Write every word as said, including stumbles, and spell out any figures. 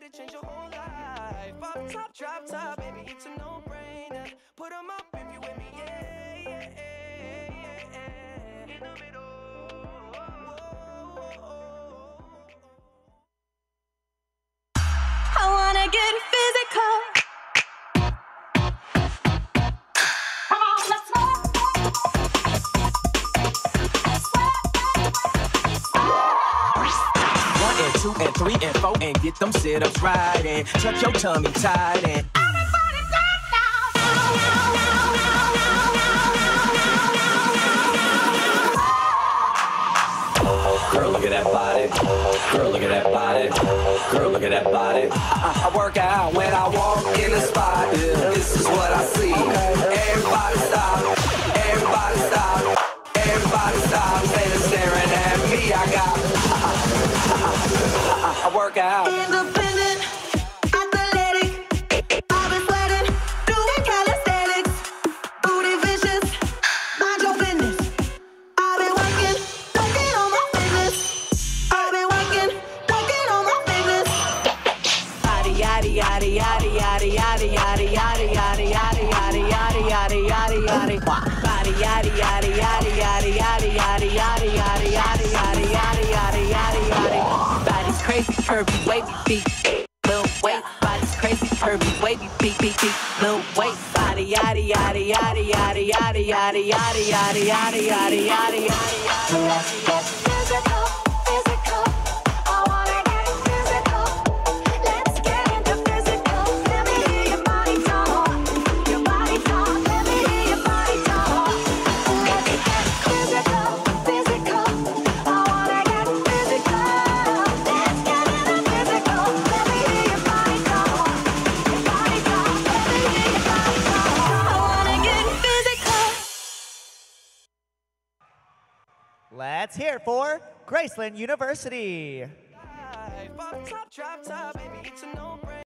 it'll change your whole life. Pop top, drop top, baby, it's a no-brainer. Put 'em up if you with me, yeah, yeah, yeah, yeah, yeah. In the middle. I wanna get physical. Come on, let's go. One and two and three and four and get them sit-ups right and tuck your tummy tight and Everybody drop down. girl, look at that body. Girl, look at that body. Girl, look at that body. I, I work out when I walk in the spot. This is what I see. Everybody stop. Everybody stop. Everybody stop. They're staring at me. I got. I, I work out. Independent, athletic. I've been sweating, doing calisthenics. Booty vicious, mind your business. I've been working, working on my fitness. I've been working, working on my fitness. Yaddy yaddy yaddy yaddy yaddy yaddy yaddy yaddy yaddy yaddy yaddy yaddy yaddy yaddy yaddy. Body yaddy yaddy yaddy yaddy yaddy yaddy yaddy yaddy yaddy yaddy yaddy yaddy yaddy yaddy. Body's crazy, curvy, wavy, beat, little weight. Body's crazy, curvy, wavy, beat, beat, beat, little weight. Body yaddy yaddy yaddy yaddy yaddy yaddy yaddy yaddy yaddy yaddy yaddy yaddy. Let's get physical, physical. I wanna get physical. Let's get into physical. Let me hear your body talk. Your body talk. Let me hear your body talk. Let's get physical, physical. I wanna get physical. Let's get into physical. Let me hear your body talk. Your body talk. Let me hear your body talk. I wanna get physical. Let's hear it for Graceland University. Pop top, drop top, baby, it's a no-brainer.